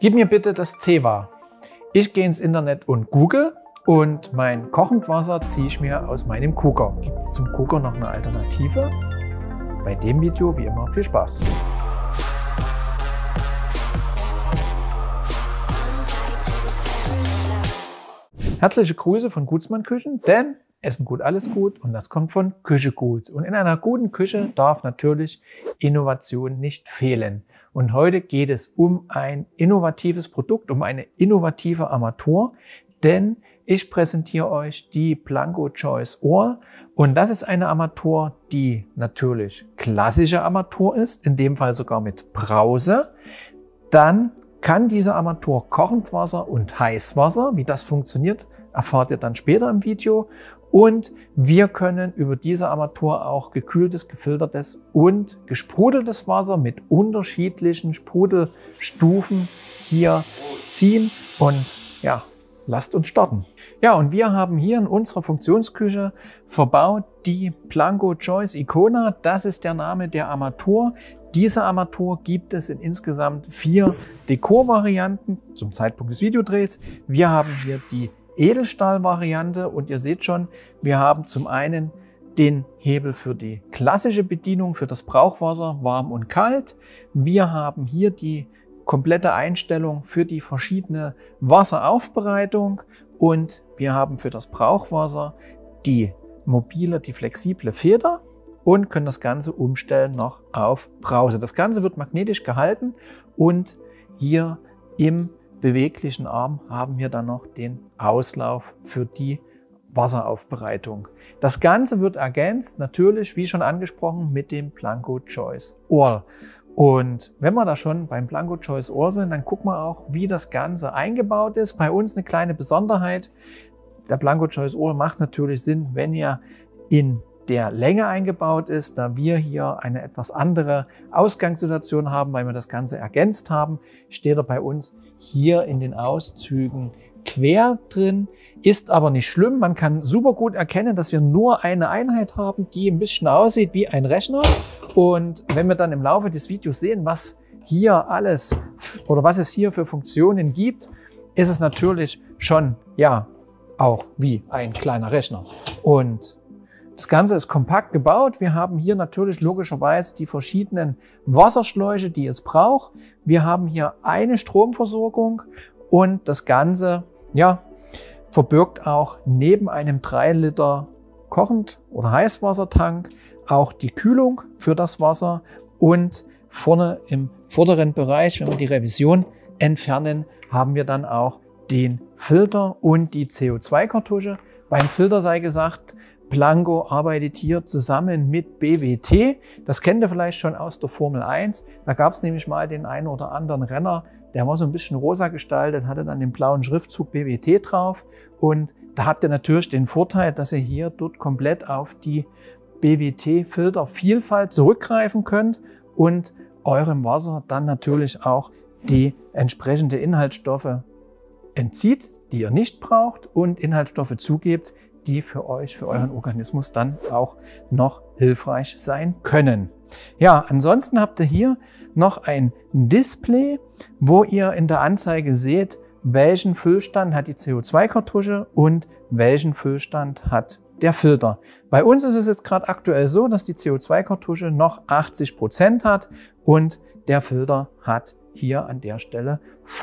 Gib mir bitte das Zewa. Ich gehe ins Internet und google und mein kochend Wasser ziehe ich mir aus meinem Kocher. Gibt es zum Kocher noch eine Alternative? Bei dem Video wie immer viel Spaß. Herzliche Grüße von Gutsmann Küchen, denn Essen gut, alles gut und das kommt von Küche gut. Und in einer guten Küche darf natürlich Innovation nicht fehlen. Und heute geht es um ein innovatives Produkt, um eine innovative Armatur, denn ich präsentiere euch die Blanco Choice All und das ist eine Armatur, die natürlich klassische Armatur ist, in dem Fall sogar mit Brause. Dann kann diese Armatur Kochendwasser und Heißwasser. Wie das funktioniert, erfahrt ihr dann später im Video. Und wir können über diese Armatur auch gekühltes, gefiltertes und gesprudeltes Wasser mit unterschiedlichen Sprudelstufen hier ziehen. Und ja, lasst uns starten. Ja, und wir haben hier in unserer Funktionsküche verbaut die Blanco Choice Icona. Das ist der Name der Armatur. Diese Armatur gibt es in insgesamt 4 Dekorvarianten zum Zeitpunkt des Videodrehs. Wir haben hier die Edelstahl-Variante und ihr seht schon, wir haben zum einen den Hebel für die klassische Bedienung für das Brauchwasser, warm und kalt. Wir haben hier die komplette Einstellung für die verschiedene Wasseraufbereitung und wir haben für das Brauchwasser die flexible Feder und können das Ganze umstellen noch auf Brause. Das Ganze wird magnetisch gehalten und hier im beweglichen Arm haben wir dann noch den Auslauf für die Wasseraufbereitung. Das Ganze wird ergänzt, natürlich, wie schon angesprochen, mit dem Blanco Choice All. Und wenn wir da schon beim Blanco Choice All sind, dann gucken wir auch, wie das Ganze eingebaut ist. Bei uns eine kleine Besonderheit. Der Blanco Choice All macht natürlich Sinn, wenn ihr in der Länge eingebaut ist, da wir hier eine etwas andere Ausgangssituation haben, weil wir das Ganze ergänzt haben, steht er bei uns hier in den Auszügen quer drin, ist aber nicht schlimm. Man kann super gut erkennen, dass wir nur eine Einheit haben, die ein bisschen aussieht wie ein Rechner. Und wenn wir dann im Laufe des Videos sehen, was hier alles oder was es hier für Funktionen gibt, ist es natürlich schon ja auch wie ein kleiner Rechner. Und das Ganze ist kompakt gebaut. Wir haben hier natürlich logischerweise die verschiedenen Wasserschläuche, die es braucht. Wir haben hier eine Stromversorgung und das Ganze ja, verbirgt auch neben einem 3 Liter Kochend- oder Heißwassertank auch die Kühlung für das Wasser und vorne im vorderen Bereich, wenn wir die Revision entfernen, haben wir dann auch den Filter und die CO2-Kartusche. Beim Filter sei gesagt, Blanco arbeitet hier zusammen mit BWT. Das kennt ihr vielleicht schon aus der Formel 1. Da gab es nämlich mal den einen oder anderen Renner, der war so ein bisschen rosa gestaltet, hatte dann den blauen Schriftzug BWT drauf. Und da habt ihr natürlich den Vorteil, dass ihr hier dort komplett auf die BWT-Filtervielfalt zurückgreifen könnt und eurem Wasser dann natürlich auch die entsprechenden Inhaltsstoffe entzieht, die ihr nicht braucht und Inhaltsstoffe zugebt, die für euch, für euren Organismus dann auch noch hilfreich sein können. Ja, ansonsten habt ihr hier noch ein Display, wo ihr in der Anzeige seht, welchen Füllstand hat die CO2-Kartusche und welchen Füllstand hat der Filter. Bei uns ist es jetzt gerade aktuell so, dass die CO2-Kartusche noch 80% hat und der Filter hat hier an der Stelle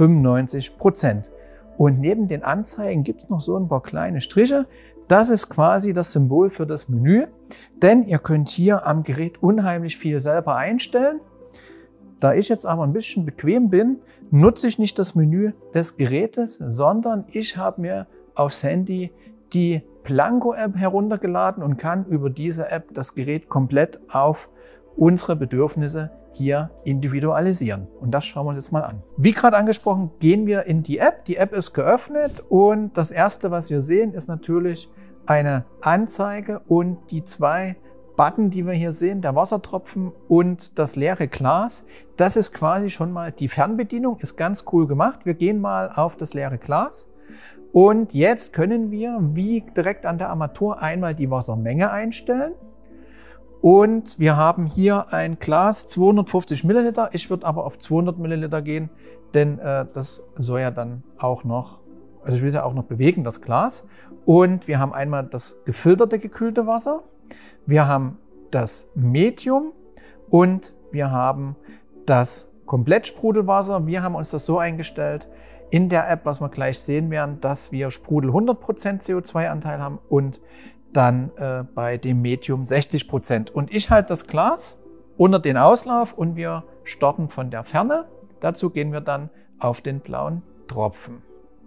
95%. Und neben den Anzeigen gibt es noch so ein paar kleine Striche. Das ist quasi das Symbol für das Menü, denn ihr könnt hier am Gerät unheimlich viel selber einstellen. Da ich jetzt aber ein bisschen bequem bin, nutze ich nicht das Menü des Gerätes, sondern ich habe mir aufs Handy die Blanco App heruntergeladen und kann über diese App das Gerät komplett auf unsere Bedürfnisse hier individualisieren. Und das schauen wir uns jetzt mal an. Wie gerade angesprochen, gehen wir in die App. Die App ist geöffnet und das erste, was wir sehen, ist natürlich eine Anzeige und die 2 Button, die wir hier sehen, der Wassertropfen und das leere Glas. Das ist quasi schon mal die Fernbedienung, ist ganz cool gemacht. Wir gehen mal auf das leere Glas und jetzt können wir, wie direkt an der Armatur, einmal die Wassermenge einstellen. Und wir haben hier ein Glas 250 Milliliter. Ich würde aber auf 200 Milliliter gehen, denn das soll ja dann auch noch, also ich will es ja auch noch bewegen, das Glas. Und wir haben einmal das gefilterte, gekühlte Wasser. Wir haben das Medium und wir haben das Komplettsprudelwasser. Wir haben uns das so eingestellt in der App, was wir gleich sehen werden, dass wir Sprudel 100% CO2-Anteil haben und dann bei dem Medium 60%. Und ich halte das Glas unter den Auslauf und wir starten von der Ferne. Dazu gehen wir dann auf den blauen Tropfen.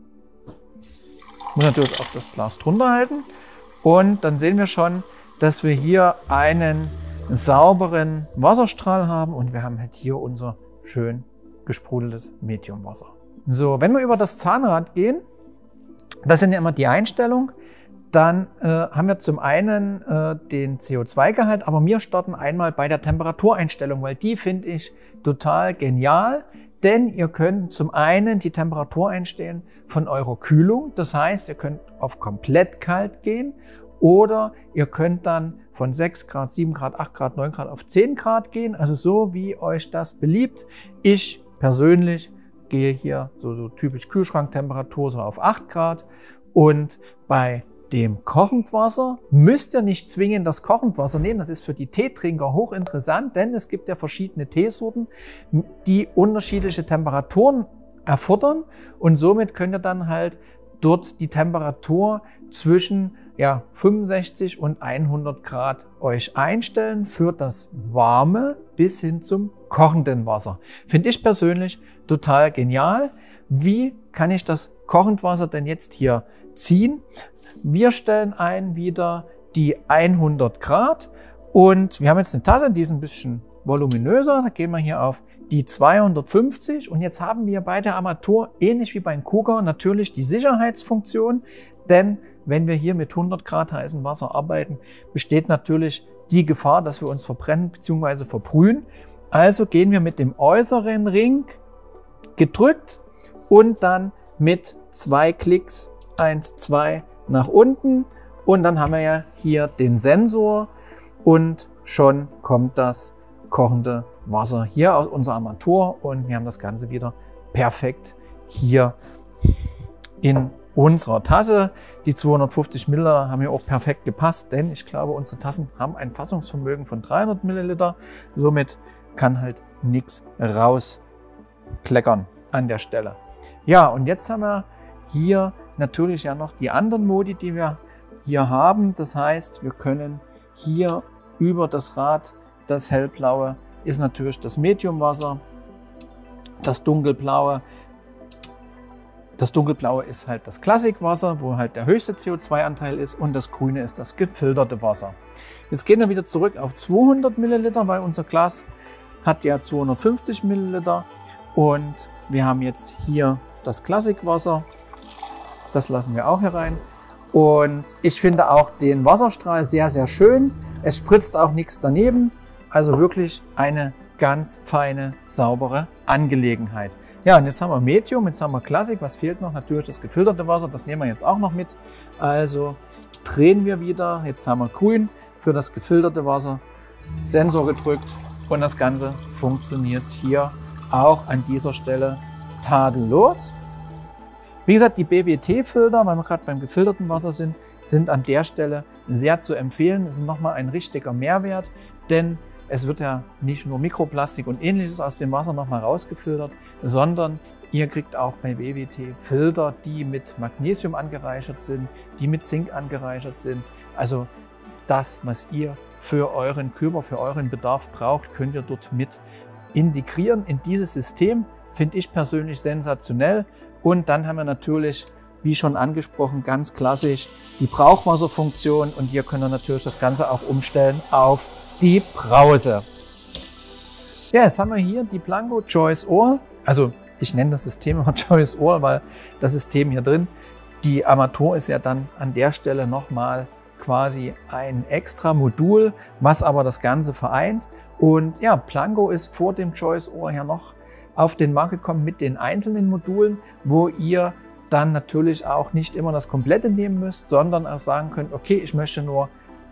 Ich muss natürlich auch das Glas drunter halten. Und dann sehen wir schon, dass wir hier einen sauberen Wasserstrahl haben und wir haben halt hier unser schön gesprudeltes Mediumwasser. So, wenn wir über das Zahnrad gehen, das sind ja immer die Einstellungen, dann haben wir zum einen den CO2-Gehalt, aber wir starten einmal bei der Temperatureinstellung, weil die finde ich total genial, denn ihr könnt zum einen die Temperatur einstellen von eurer Kühlung, das heißt, ihr könnt auf komplett kalt gehen oder ihr könnt dann von 6 Grad, 7 Grad, 8 Grad, 9 Grad auf 10 Grad gehen, also so wie euch das beliebt. Ich persönlich gehe hier so typisch Kühlschranktemperatur so auf 8 Grad und bei dem Kochendwasser müsst ihr nicht zwingend das Kochendwasser nehmen. Das ist für die Teetrinker hochinteressant, denn es gibt ja verschiedene Teesorten, die unterschiedliche Temperaturen erfordern und somit könnt ihr dann halt dort die Temperatur zwischen 65 und 100 Grad euch einstellen für das warme bis hin zum kochenden Wasser. Finde ich persönlich total genial. Wie kann ich das Kochendwasser denn jetzt hier ziehen? Wir stellen ein wieder die 100 Grad und wir haben jetzt eine Tasse, die ist ein bisschen voluminöser. Da gehen wir hier auf die 250 und jetzt haben wir bei der Armatur, ähnlich wie beim Kocher, natürlich die Sicherheitsfunktion, denn wenn wir hier mit 100 Grad heißem Wasser arbeiten, besteht natürlich die Gefahr, dass wir uns verbrennen bzw. verbrühen. Also gehen wir mit dem äußeren Ring gedrückt und dann mit 2 Klicks 1, 2 nach unten und dann haben wir ja hier den Sensor und schon kommt das kochende Wasser hier aus unserer Armatur und wir haben das Ganze wieder perfekt hier in unserer Tasse. Die 250 Milliliter haben hier auch perfekt gepasst, denn ich glaube, unsere Tassen haben ein Fassungsvermögen von 300 Milliliter. Somit kann halt nichts rauskleckern an der Stelle. Ja, und jetzt haben wir hier natürlich ja noch die anderen Modi, die wir hier haben. Das heißt, wir können hier über das Rad, das hellblaue ist natürlich das Mediumwasser, das dunkelblaue ist halt das Klassikwasser, wo halt der höchste CO2-Anteil ist und das grüne ist das gefilterte Wasser. Jetzt gehen wir wieder zurück auf 200 Milliliter, weil unser Glas hat ja 250 Milliliter und wir haben jetzt hier das Klassikwasser. Das lassen wir auch hier rein. Und ich finde auch den Wasserstrahl sehr, sehr schön. Es spritzt auch nichts daneben. Also wirklich eine ganz feine, saubere Angelegenheit. Ja, und jetzt haben wir Medium, jetzt haben wir Klassik. Was fehlt noch? Natürlich das gefilterte Wasser. Das nehmen wir jetzt auch noch mit. Also drehen wir wieder. Jetzt haben wir grün für das gefilterte Wasser. Sensor gedrückt und das Ganze funktioniert hier auch an dieser Stelle tadellos. Wie gesagt, die BWT-Filter, weil wir gerade beim gefilterten Wasser sind an der Stelle sehr zu empfehlen. Das ist nochmal ein richtiger Mehrwert, denn es wird ja nicht nur Mikroplastik und Ähnliches aus dem Wasser nochmal rausgefiltert, sondern ihr kriegt auch bei BWT Filter, die mit Magnesium angereichert sind, die mit Zink angereichert sind. Also das, was ihr für euren Körper, für euren Bedarf braucht, könnt ihr dort mit integrieren in dieses System. Finde ich persönlich sensationell. Und dann haben wir natürlich, wie schon angesprochen, ganz klassisch die Brauchwasserfunktion und hier können wir natürlich das Ganze auch umstellen auf die Brause. Ja, jetzt haben wir hier die Blanco Choice All. Also ich nenne das System immer Choice All, weil das System hier drin, die Armatur ist ja dann an der Stelle nochmal quasi ein extra Modul, was aber das Ganze vereint. Und ja, Blanco ist vor dem Choice All ja noch auf den Markt gekommen mit den einzelnen Modulen, wo ihr dann natürlich auch nicht immer das Komplette nehmen müsst, sondern auch sagen könnt, okay, ich möchte nur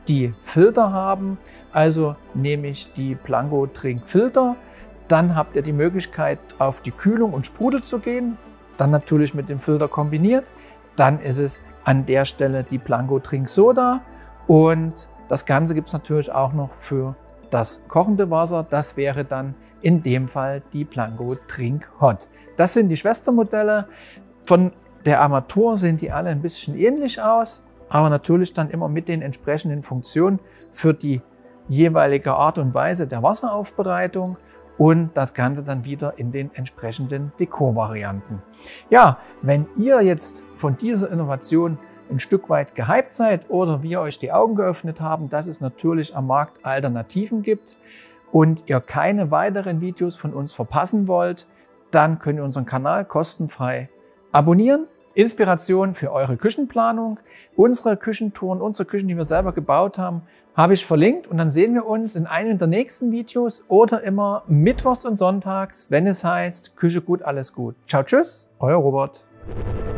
die Filter haben, also nämlich die Blanco Trinkfilter. Dann habt ihr die Möglichkeit, auf die Kühlung und Sprudel zu gehen, dann natürlich mit dem Filter kombiniert. Dann ist es an der Stelle die Blanco Trinksoda und das Ganze gibt es natürlich auch noch für das kochende Wasser. Das wäre dann in dem Fall die Blanco Trink Hot. Das sind die Schwestermodelle. Von der Armatur sehen die alle ein bisschen ähnlich aus, aber natürlich dann immer mit den entsprechenden Funktionen für die jeweilige Art und Weise der Wasseraufbereitung und das Ganze dann wieder in den entsprechenden Dekorvarianten. Ja, wenn ihr jetzt von dieser Innovation ein Stück weit gehypt seid oder wir euch die Augen geöffnet haben, dass es natürlich am Markt Alternativen gibt und ihr keine weiteren Videos von uns verpassen wollt, dann könnt ihr unseren Kanal kostenfrei abonnieren. Inspiration für eure Küchenplanung. Unsere Küchentouren, unsere Küchen, die wir selber gebaut haben, habe ich verlinkt und dann sehen wir uns in einem der nächsten Videos oder immer mittwochs und sonntags, wenn es heißt Küche gut, alles gut. Ciao, tschüss, euer Robert.